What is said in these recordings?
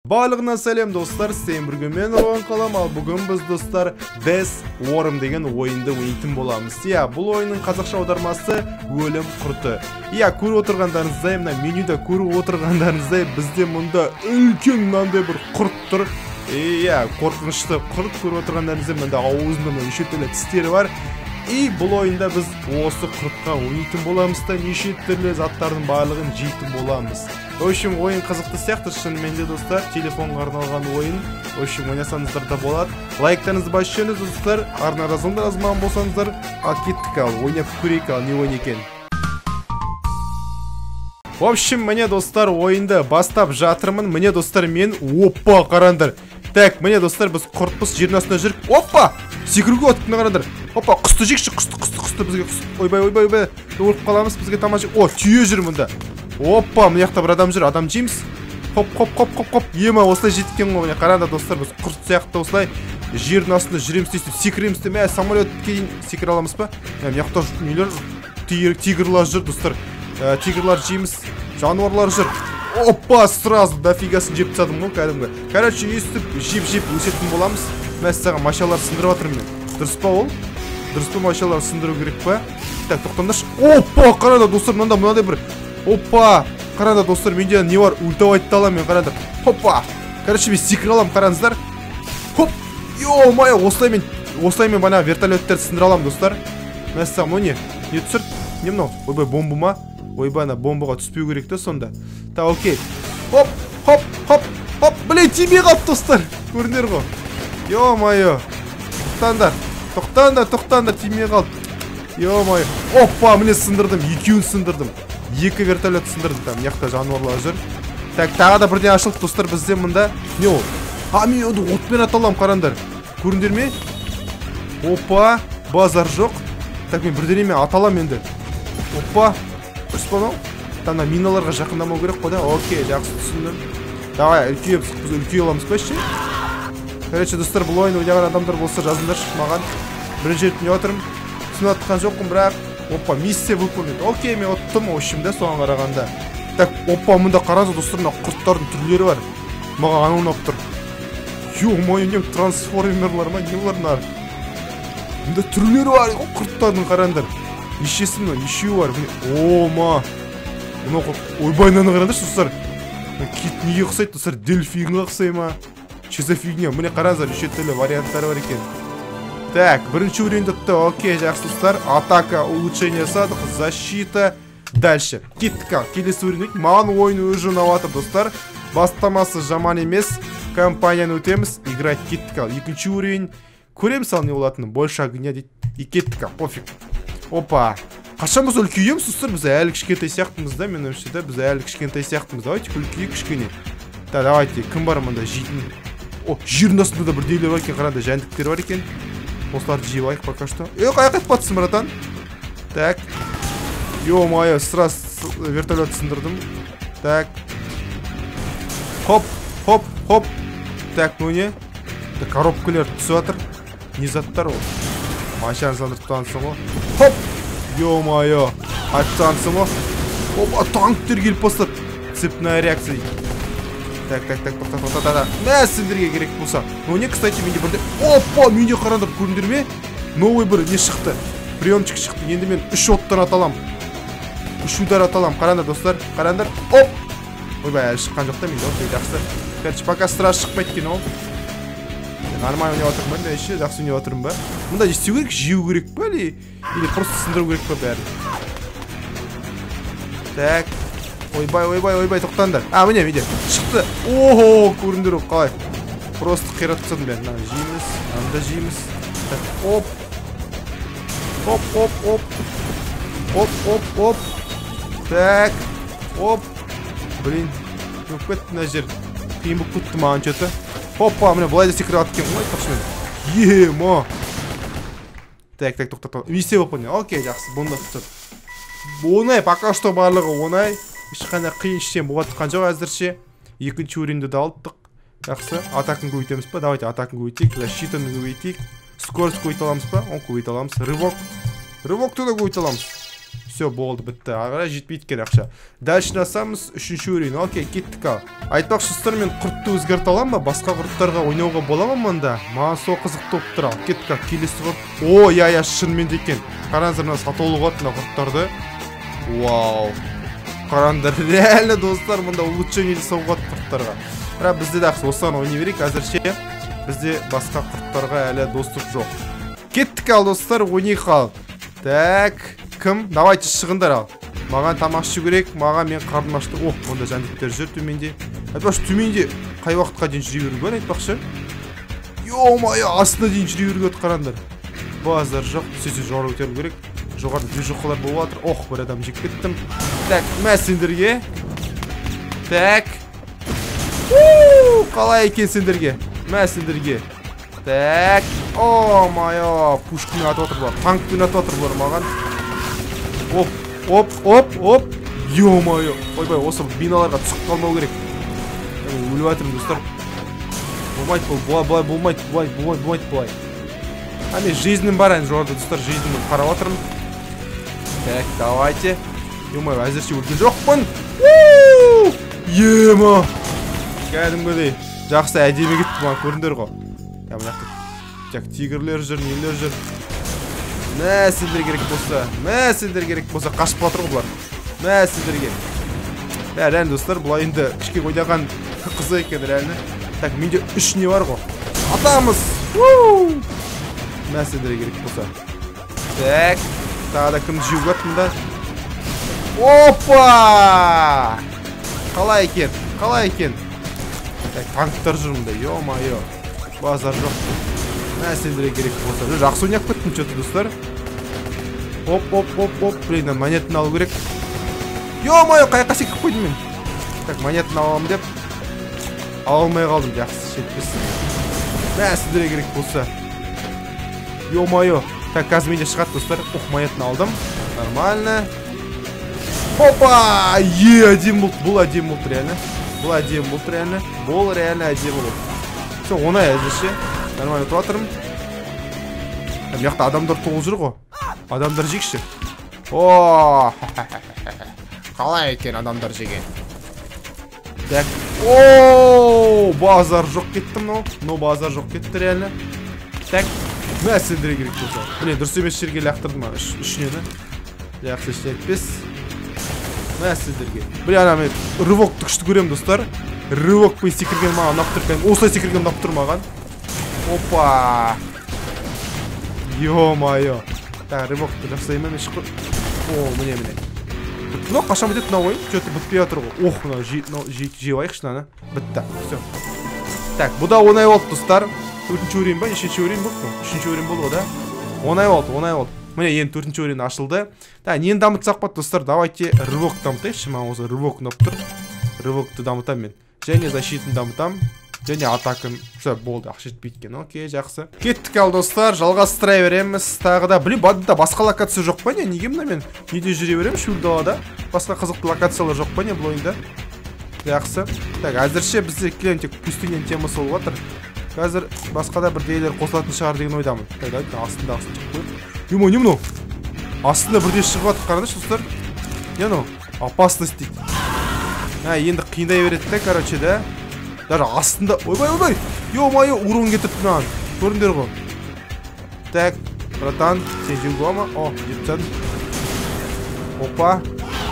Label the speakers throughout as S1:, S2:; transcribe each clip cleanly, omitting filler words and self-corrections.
S1: Барлығынан сәлем достар, сен бірге мен Рон қалам, ал бүгін біз достар Death Worm деген ойынды ойнайтын боламыз. Иә, бұл ойынның қазақша аудармасы өлім құрты. Иә, көріп отырғандарыңыздай, мына менюда көріп отырғандарыңыздай, бізде мұнда үлкен мынандай бір құрт тұр. Иә, қорқынышты құрт көріп отырғандарыңыздай, мында ауызында неше түрлі тістері бар. Бұл ойында біз осы құртқа ойнайтын боламыз да, неше түрлі заттардың барлығын жейтін боламыз. В общем, ойын қызықты сияқты, шынымен де достар, телефонға арналған ойын. В общем, ойнасаңыздар да болады. Лайктарыңызды басып достар, арна жазылмаған болсаңыздар, кеттік ал, ойнап көрейік ал, не ойын екен. В общем, міне достар, ойынды бастап жатырмын. Міне достар, мен опа қарандар. Так, міне достар, біз құртпыз жердің астында жүріп. Опа! Секіруге өтіп қарандар. Опа, құсты жекші, құсты бізге құсты. Ойбай, өліп қаламыз, бізге тамашы. О, түйе жүр мұнда. Опа, мына жақта бір адам жүр, адам жейміз. Хоп. Ема, осылай жеткен ғой. Қараңдар достар, біз құрт сияқты осылай жердің астында жүреміз дейсіп, секіреміз де, самолетке дейін секіре аламыз ба? Мына жақта нелер, тигрлар жүр достар. Тигрлар жейміз, жануарлар жүр. Опа, сразу дофигасын жеп тастадым ғой кәдімгі. Короче, өстіп, жеп өсетін боламыз. Мен саған машалар сындырып жатырмын мен. Дұрыс па ол? Дұрыс па машалар сындыру керек па? Так, тоқтаңдаршы. Опа, қараңдар достар, мынандай бір. Опа, қараңдар достар, менде не бар? Ультавайтты аламын мен, қараңдар. Опа. Короче, мен секіре аламын, қараңыздар. Хоп. Йо-май, осылай мен бана вертолеттерді сындыра аламын достар. Мен саған о не? Не түсір? Не мынау? Ойбай, бомба ма? Ойбай, ана бомбаға түспеу керек те сонда. Та, окей. Хоп. Блин, тимей қалып достар. Көрінер ғой. Йо-майо. Тоқтаңдар, тимей қалып. Йо-майо. Опа, міне сындырдым, екеуін сындырдым. Екі вертолет сындырдым, там, яқта жануарлар жүр. Так, тағы да бірден ашылды достар, бізде мұнда. Не ол? Мен оды отпен аталам, қарандар. Көріндер ме? Опа, базар жоқ. Так, мен бірден аталам енді. Опа. Үспанау? Тана миналарға жақындамау керек қой да. Окей, жақсы түсіндім. Давай, үлкей аламыз ба ше? Короче, достар, бұл ойын ойнаған адамдар болса жазыңдаршы маған. Бірінші рет не отырмын. Түсініп атқан жоқпын, бірақ опа, миссия выполнить. Окей, мен оттым, общемде соған қарағанда. Так, опа, мұнда қараңыз достар, құрттардың түрлері бар. Маған аны ұнап тұр. Ё-мое, не трансформерлар ма, не олар? Мұнда түрлері бар, құрттардың қараңдар. Нешесі мына, нешеу бар. О-ма. Ойбай, мынаны қараңдаршы достар. Кит неге ұқсайды достар, дельфинге ұқсай ма? Че за фигня? Міне қараңыздар, неше түрлі варианттары бар екен. Так, бірінші уровень өтті. Окей, жақсы достар. Атака, улучшение садық, защита. Дальше. Кеттік ал, келесі уровень. Маған ойын өзі ұнаватыр достар. Бастамасы жаман емес. Компанияны өтеміз. Играть кеттік ал. Екінші уровень. Көреміз ал не болатыны. Больше огня дейді. И кеттік ал, пофиг. Опа. Қашан біз үлкейеміз достар? Біз әлі кішкентай сияқтымыз да, мен өмірші да. Біз әлі кішкентай сияқтымыз. Давайте үлкейік кішкене. Да, давайте. Кім бар мұнда жейтін? О, жердің астында да бір дейлер бар екен, қараңда жәндіктер бар екен. Осыларды жеп алайық пока что. Қаяқ айтпатсың, братан. Так. Ё-майо, сразу вертолет сындырдым. Так. Хоп. Так, ну не? Коробкалер түсіп жатыр. Не заттар ол? Машаны сандырып танысың ғой. Хоп. Ё-майо. Танысың ғой. Опа, танктер келіп бастады. Цепная реакция. Так. Мә, сендерге керек болса. Ну не, кстати, менде бірде... Опа, менде қарандар, көріндер ме? Новый бір не шықты. Приемчик шықты. Енді мен 3 оттан аталам. 3 удар аталам. Қарандар, достар. Қарандар. Оп! Ойбай, әлі шыққан жоқта менде. Окей, жақсы. Короче, пока страш шықпайды екен ол. Нормально ойнап отырмын ба? Еще жақсы ойнап отырмын ба? Мұнда не істеу керек? Жеу керек па? Или просто сындыру керек па бәрін? Так. Ойбай, тоқтаңдар. Міне, шықты. Охо, көріндер ол, қалай. Просто қират тұсадым бәрін. Жейміз, анда жейміз. Оп. Так. Оп. Блин, көп кетті мына жер. Қиын болып кетті маған че-то. Опа, міне, бұлай да секіріп атып кем ғой, тақшымен. Ема. Так, тоқтат. Миссия выполнен. Окей, жақсы, бұнда тұтады. Оңай, пока что барлығы оңай. Ешқандай қиын іштен болғатқан жоқ әзірше. Екінші уровеньді де алыптық. Жақсы, атакын көбейтеміз па? Давайте атакын көбейтейік, защитаны көбейтейік. Скорость көбейте аламыз па? Оны көбейте аламыз. Рывокты да көбейте аламыз. Все, болды, бітті. Ағара жетпейді екен ақша. Дальше насамыз 3-ші уровень. Окей, кеттік ал. Айтпақшы достар, мен құртты өзгерте аламын ба? Басқа құрттарға ойнауға бола ма мұнда? Маған сол қызықты болып тұр ал. Кеттік ал, келесі құрт. О, я шынымен де екен. Қараңыздар, мына сатулы қот мына құрттарды. Вау. Қараңдар, реально достар, мұнда улучшение жасауға құрттарға. Бірақ бізде де осыған ойнай берейік. Әзірше бізде басқа құрттарға әлі доступ жоқ. Кеттік ал достар, ойнайық ал. Так, кім? Давайте шығындар ал. Маған тамақ ішу керек, маған мен қарным ашты. О, онда жәндіктер жүр төменде. Айтпақшы, төменде қай уақытқа дейін жүре беруге, айтпақшы. Йо-майо, астына дейін жүре беруге қараңдар. Базар жоқ, сөзі жоғары өтеру керек. Жоғарда жүзіқылар болып жатыр. Ох, бір адам жек кеттім. Так, мә сендерге. Так. Қалай екен сендерге? Мә сендерге. Так. О-майо, пушкімен атып отыр бұлар. Танкпен атып отыр бұлар маған. Оп. Йо-майо. Ойбай, осы биналарға түсіп қалмау керек. Өліп атырмын достар. Болмайды бұл, бұлай болмайды бұлай. Ами жизнім бар ән жоғарда достар, жизнімді қарап атырмын. Так, давайте. Йо-майо, әзірше өлген жоқпын. Ема. Кәдімгідей. Жақсы әдемі кетті маған көріндер ғой. Так, тигрлер жүр, нелер жүр. Мә сендер керек болса, қашып батыр ғой бұлар. Мә сендерге. Реально достар, бұлай енді кішке ойнаған қызы екен реально. Так, менде 3 не бар ғой. Атамыз. Мә сендерге керек болса. Так, тағы да кімді жеуге аттым. Опа! Қалай екен? Так, танктар жүр мұнда, йо-майо. Базар жоқ. Мә сендерге керек болса. Жақсы ойнап кеттім что-то достар. Оп. Блин, монетаны алу керек. Йо-майо, қайыққа секіп қойдым мен. Так, монетаны аламын деп. Алмай қалдым, жақсы жетпес. Мә сендерге керек болса. Йо-майо. Так, қазір менде шығады достар. Монетаны алдым. Нормально. Опа! Әдем болды. Бұл әдем болды реально. Бұл реально әдем болды. Все, оңай әзірше. Нормально тұратырым. Мияқта адамдар толы жүр ғой. Адамдар жекші. О, қалай екен адамдар жеген. Так. О, базар жоқ кетті мынау. Базар жоқ кетті реально. Так. Мә сендіре керек болса. Міне дұрыс емес жерге лақтырдым ма? Үшінені. Жақсы жетпес. Мә сендерге. Ана мен рывокты күшті көрем достар. Рывокпен секірген маған ұнап тұр. Осылай секірген ұнап тұр маған. Опа! Йо-майо. Так, рывокты жасаймын мен шықыр. О, міне. Мынау қашан бітеді мынау ойын? Что-то бітпей жатыр ғой. Ох, мынау жей алайықшы мынаны. Бітті. Все. Так, бұл да оңай болды достар. 4-ші уровень ба? Нешінші уровень болды ма? 3-ші уровень болды ғой да? Оңай болды. Міне енді 4-ші уровень ашылды. Так, нені дамытсақ ба достар? Давайте рывок дамытайықшы. Маған осы рывок ұнап тұр. Рывокты дамытам мен. Және защитын дамытам. Және атакын. Все, болды, ақша жетпейді екен. Окей, жақсы. Кеттік ал достар, жалғастыра береміз. Тағы да, блин, бадында басқа локация жоқ па не? Неге мына мен неде жүре берем шөл далада? Басқа қызықты локациялар жоқ па не бұл ойында? Жақсы. Так, әзірше бізде келем тек пустынен темасы болып жатыр. Қазір басқада бір дейлер қосылатын шығар деген ойдамын. Так, астында шығып қойып. Не мынау? Астында бірде шығып жатыр, қараңдаршы достар. Не мынау? Опасность дейді. Енді қиындай береді да, короче, да. Даже астында... Ойбай! Йо-майо, урон кетірді маған. Көріңдер ғой. Так, братан, сен жеуге ма? О, жетсен. Опа.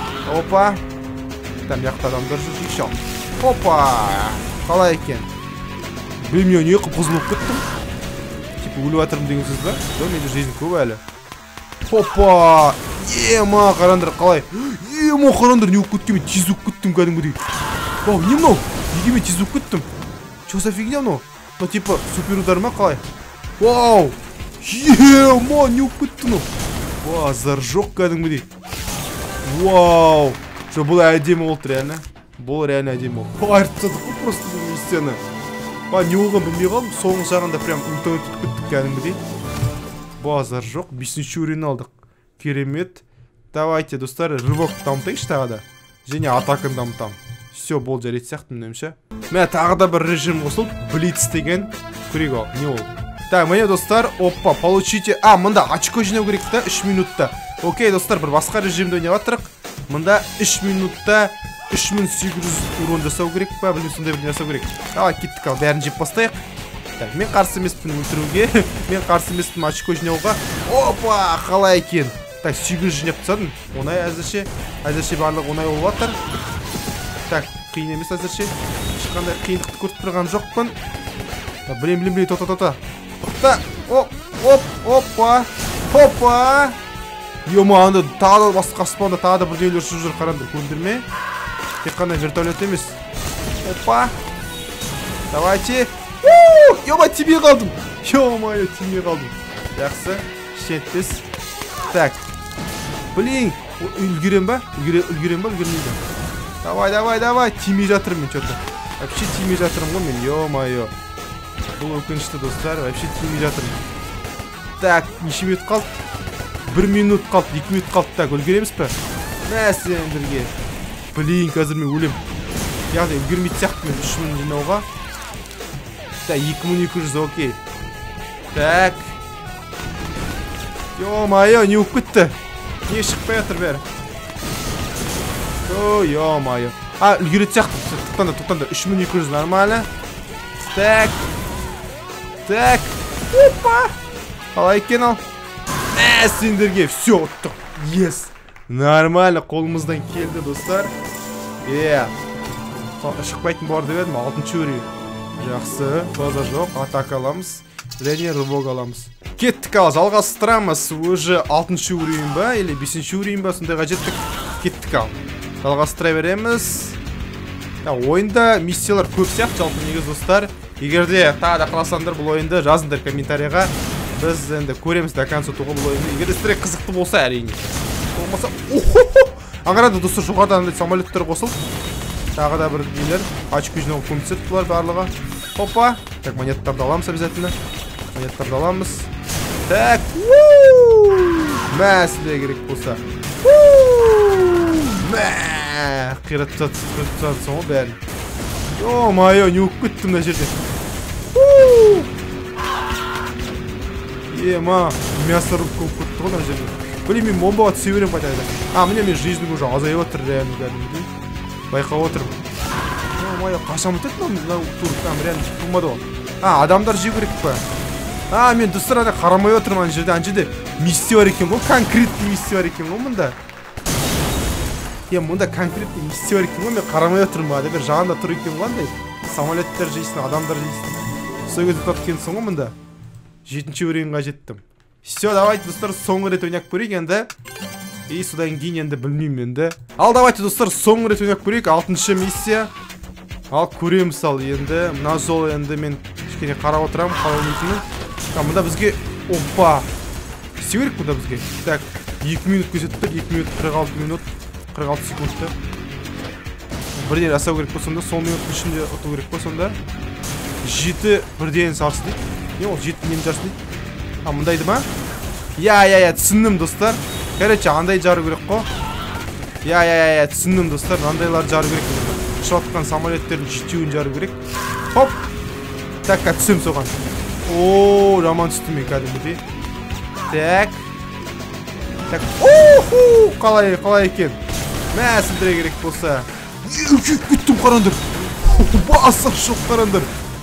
S1: Там яқта адамдар жүр, жекші ал. Опа! Қалай екен? Білмей, не қызылып кеттім. Типа, өліп атырым деген сөз ба? Жоқ, менде жизнь көп әлі. Опа! Ема, қарандар, қалай? Ема, қарандар, не өп кеткен, мен тез өп кеттім кәдімгідей. Вау, не мынау? Неге мен тез өп кеттім? Че за фигня мынау? Ну, типа, супер удар ма қалай? Вау! Ема, не өп кетті мынау? Базар жоқ кәдімгідей. Вау! Что, бұл әдемі болды реально. Бұл реально әдемі болды. Айыртып жатыр ғой просто бұл миссияны. Не болған білмей қалдым. Соңғы жағында прям ультан өтіп кеттік кәдімгідей. Базар жоқ. 5-ші уровень алдық. Керемет. Давайте, достар, рывок дамытайықшы тағы да. Және атакын дамытам. Все, бол жарет сияқты мінемші. Мә тағы да бір режим қосылып. Блиц деген. Көрек ал. Не ол? Так, міне достар. Опа, получите. Мында очко жинау керек та 3 минутта. Окей, достар, бір басқа режимде ойнап жатырық. Мында 3 минутта 3800 урон жасау керек па, білмеймін, сондай бір жасау керек. Давай, кеттік, ал бәрін жеп бастайық. Так, мен қарсы емеспін өлтіруге. Мен қарсы емеспін очко жинауға. Опа, қалай екен. Так, 800 жинап тастадым. Оңай әзірше барлығы оңай болып жатыр. Так, қиын емес әзірше. Ешқандай қиындықты көріп тұрған жоқпын. Білем, тота. Опа. Йома, анда тағы да басқа аспанда тағы да бір дүниелер ұшып жүр, қараңдар, көндірме. Тек қана вертолет емес. Опа. Давайте. Йома, тимей қалдым. Жақсы, шетпес. Так. Блин, үлгерем ба? Үлгермейді. Давай. Тимей жатырым мен что-то. Вообще тимей жатырым ғой мен, ё-моё. Бұл өкінішті, достар, вообще тимей жатырым. Так, неше минут қалды? 1 минут қалды, 2 минут қалды. Так, үлгереміз па? Мәсендерге. Блин, қазір мен өлем. Яғни үлгермейді сияқты мен 3000 жинауға. Так, 2200, окей. Так. Ё-моё, не өп кетті. Не шықпай жатыр бәрі. Ё-моё. Үлгерет сияқты. Тоқтанда. 3200 нормально. Так. Опа. Қалай екен ал? Сендерге. Все, оттық. Yes. Нормально, қолымыздан келді, достар. Шықпайтын бар деп едім, 6-шы уровень. Жақсы, база жоқ, атака аламыз. Және рывок аламыз. Кеттік, ал жалғастырамыз. Уже 6-шы уровень ба, или 5-шы уровень ба, сондайға жеттік. Кеттік, ал жалғастыра береміз. Ойында миссиялар көп сияқты, жалпы негіз, достар. Егерде тағы да қаласаңдар бұл ойынды жазыңдар комментарияға. Біз енді көреміз до конца тұғы бұл ойынды. Егерде сіздерге қызықты болса, әрине. Болмаса, аңғарады, достар, жоғардан самолеттер қосылды. Тағы да бір нелер, очко жинауға көмектеседі бұлар барлығы. Опа. Так, монеттарды аламыз обязательно. Так, мәсіле керек болса. Қиратсатсың ғой бәрін. Ё-моё, не өп кеттім мына жерде. Ема, мясо рубка өп кетті ғой мына жерде. Блин, мен бомбаға түсе берем қайтайда. Міне мен жизньдің уже азайып отыр, реально кәдімгідей. Байқап отырмын. Ё-моё, қашан бітеді мынау тур, там реально болмады ғой. Адамдар жеу керек па? Мен достар ана қарамай отырмын ана жерде. Миссия бар екен ғой, конкретті миссия бар екен ғой мұнда. Мұнда конкретті миссия бар екен ғой, мен қарамай отырмын ба, бір жағында тұр екен ғой андай. Самолеттер жейсің, адамдар жейсің. Сол кезде тап кенсің ғой мұнда. 7-ші уровеньға жеттім. Все, давайте, достар, соңғы рет ойнап көрейік енді. И содан кейін енді білмеймін енді. Ал давайте, достар, соңғы рет ойнап көрейік. 6-шы миссия. Ал көреміз ал енді. Мына жол енді мен кішкене қарап отырамын, қалай ойнайтынын. Мұнда бізге, опа, істеу керек мұнда бізге. Так, 2 минут көрсетіп тұр, 2 минут 46 секундты. Бірден жасау керек па сонда, сол минуттың ішінде ұту керек па сонда. 7 бірден сарсы дейді. Не ол 7 мен жарсы дейді. Мұндайды ма? Түсіндім, достар. Короче, андай жару керек қо. Түсіндім, достар. Андайлар жару керек. Ұшыватқан самолеттердің жетеуін жару керек. Хоп. Такқа түсем соған. Жаман түстім мен кәдімгідей. Так. Қалай екен. Мәсілдіре керек болса. Күттім қарандар. Басар жоқ қарандар.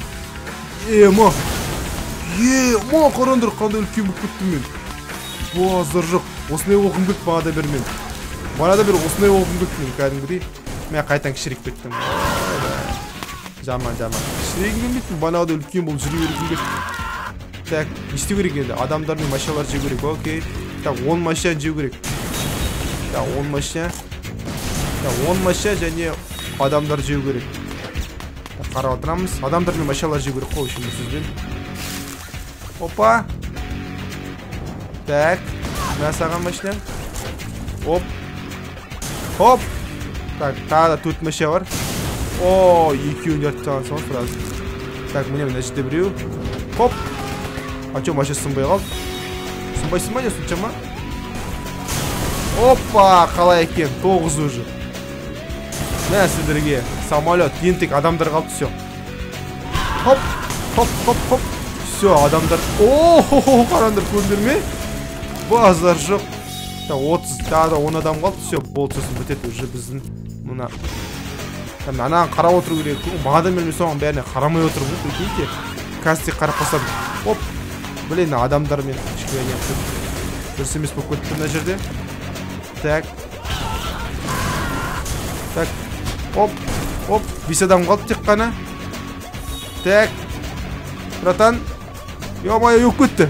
S1: Қарандар, қандай үлкен бүк күттім мен. Базар жоқ. Осынай оқым бүк бағада бір мен. Бағада бір осынай оқым бүк мен кәдімгідей. Мен қайтан кішірек беттім. Жаман. Кішірегін келмейтін, бағада үлкен бұл жүру ерекін бет. Так, істеу керек енді. Адамдар мен машиналар жеу керек, окей. Так, 10 машина жеу керек. Так, 10 машина. Так, 10 машина және адамдар жеу керек. Так, қарап отырамыз. Адамдар мен машиналар жеу керек қой, үшін сөзбен. Опа. Так, мәсаған машина. Хоп. Так, тағы да 4 машина бар. Екеуін жарты саған соң сразу. Так, міне жерде біреу. Хоп. Че, машина сынбай қалды? Сынбайсың ба не соншама? Опа, қалай екен, 9 уже. Сіздерге самолет, ентек адамдар қалды, все. Хоп. Все, адамдар. Қарандар көндірме. Базар жоқ. 30 тағы да 10 адам қалды. Все, болды, сосын бітеді уже біздің мына. Анаған қарап отыру керек. Маған мен соған бәріне қарамай отырмын. Прикиньте. Қазір қарап қалсам, оп. Блин, адамдармен кішкене неғып. Дұрыс емес болып кетті мына жерде. Так. Так. Оп. Оп. 5 адам қалды тек қана. Так. Братан. Ё-моё, өп кетті.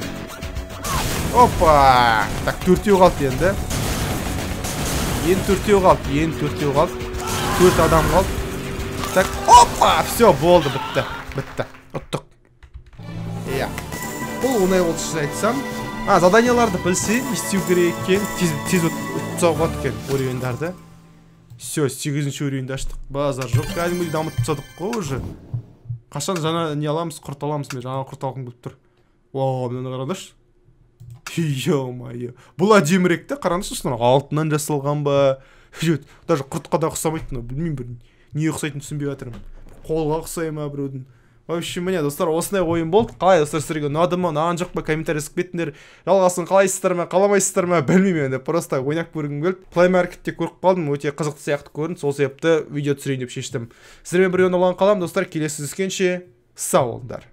S1: Опа. Так, 4-еу қалды енді. Енді 4-еу қалды. 4 адам қалды. Так, опа, все, болды, бітті. Ұттық. Иә. Бұл оңай болды шын айтсам. Заданияларды білсе, істеу керек екен. Тез ұтсау болады екен уровендарды. Все, 8-ші уровенді аштық. Базар жоқ. Кәдімгідей дамытып тастадық қой уже. Қашан жаңа не аламыз, құрт аламыз. Мен жаңа құрт алғым келіп тұр. Вау, мынаны қараңдаршы. Ё-моё. Бұл әдемірек те, қараңдаршы, шын алтыннан жасалған ба? Даже құртқа да ұқсамайды. Білмеймін, бір не ұқсайтын түсінбей жатырмын. Қолға ұқсай ма біреудің. В общем, міне достар, осындай ойын болды. Қалай достар, сіздерге ұнады ма, ұнаған жоқ па, комментарий жазып кетіңдер. Жалғасын қалайсыздар ма, қаламайсыздар ма, білмеймін енді. Просто ойнап көргім келді. Play Marketте көріп қалдым, өте қызықты сияқты көрінді. Сол себепті видео түсірейін деп шештім. Сіздермен бірге болған қалам достар, келесі жүздескенше сау болыңдар.